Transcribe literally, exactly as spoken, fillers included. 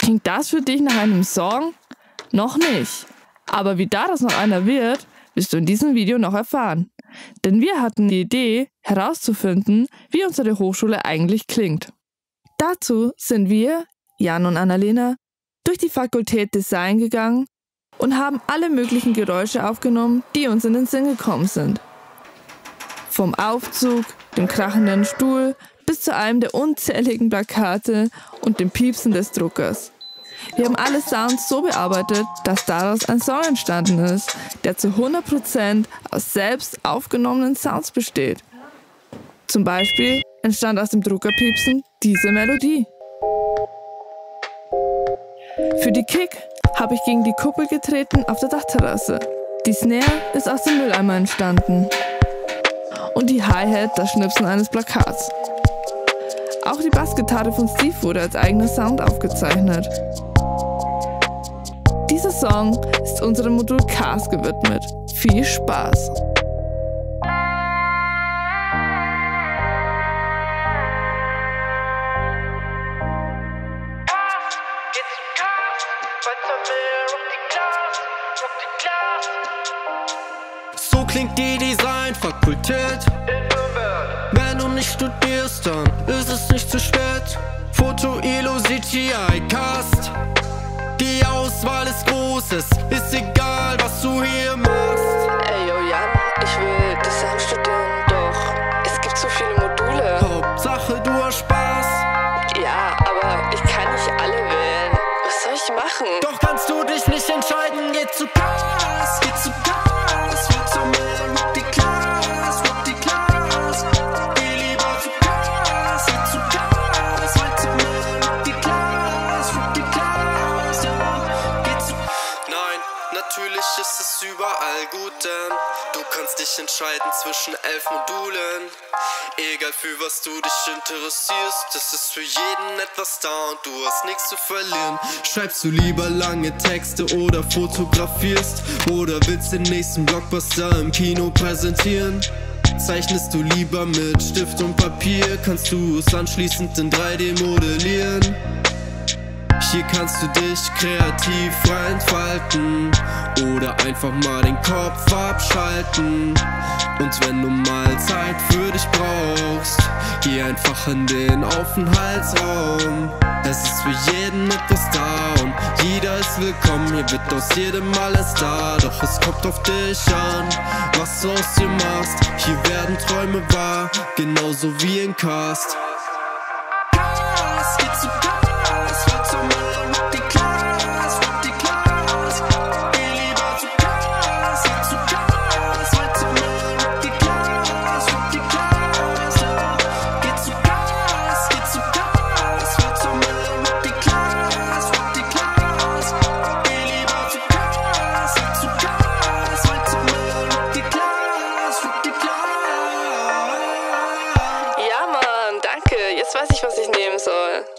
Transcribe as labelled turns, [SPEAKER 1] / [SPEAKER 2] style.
[SPEAKER 1] Klingt das für dich nach einem Song? Noch nicht. Aber wie daraus noch einer wird, wirst du in diesem Video noch erfahren. Denn wir hatten die Idee, herauszufinden, wie unsere Hochschule eigentlich klingt. Dazu sind wir, Jan und Annalena, durch die Fakultät Design gegangen und haben alle möglichen Geräusche aufgenommen, die uns in den Sinn gekommen sind. Vom Aufzug, dem krachenden Stuhl bis zu einem der unzähligen Plakate und dem Piepsen des Druckers. Wir haben alle Sounds so bearbeitet, dass daraus ein Song entstanden ist, der zu hundert Prozent aus selbst aufgenommenen Sounds besteht. Zum Beispiel entstand aus dem Druckerpiepsen diese Melodie. Für die Kick habe ich gegen die Kuppel getreten auf der Dachterrasse. Die Snare ist aus dem Mülleimer entstanden. Und die Hi-Hat das Schnipsen eines Plakats. Auch die Bassgitarre von Steve wurde als eigener Sound aufgezeichnet. Dieser Song ist unserem Modul Cast gewidmet. Viel Spaß!
[SPEAKER 2] So klingt die Designfakultät. Wenn du nicht studierst, dann ist es nicht zu spät. Foto, Elo, C G I, Cast. Die Auswahl ist groß, es ist egal, was du hier machst.
[SPEAKER 3] Ey, yo, Jan, ich will Design studieren, doch es gibt so viele Module.
[SPEAKER 2] Hauptsache, du hast Spaß.
[SPEAKER 3] Ja, aber ich kann nicht alle wählen. Was soll ich machen?
[SPEAKER 2] Doch kannst du dich nicht entscheiden, geh zu Cast, geh zu Cast, wird zur Müll, rock die Class, rock die Class. Geh lieber zu Cast, geh zu Cast, wird zur Müll, rock die Class, rock die Class, ja, geh zu. Nein, natürlich ist es überall gut, denn du kannst dich entscheiden zwischen elf Modulen. Egal für was du dich interessierst, es ist für jeden etwas da und du hast nichts zu verlieren. Schreibst du lieber lange Texte oder fotografierst oder willst den nächsten Blockbuster im Kino präsentieren? Zeichnest du lieber mit Stift und Papier, kannst du es anschließend in drei D modellieren. Hier kannst du dich kreativ frei entfalten oder einfach mal den Kopf abschalten. Und wenn du mal Zeit für dich brauchst, geh einfach in den Aufenthaltsraum. Es ist für jeden etwas da und jeder ist willkommen. Hier wird aus jedem alles da, doch es kommt auf dich an, was du aus dir machst. Hier werden Träume wahr, genauso wie in Cast. Cast, geh zu Cast, wird zur Müll, rock die Class, rock die Class. Geh lieber zu Cast, geh zu Cast, wird zur Müll, rock die Class, rock die Class, ja. Geh zu Cast, geh zu Cast, wird zur Müll, rock die Class, rock die Class. Geh lieber zu Cast, geh zu Cast, wird zur Müll, rock die Class, rock die Class.
[SPEAKER 3] Ja, Mann, danke. Jetzt weiß ich, was ich nehmen soll.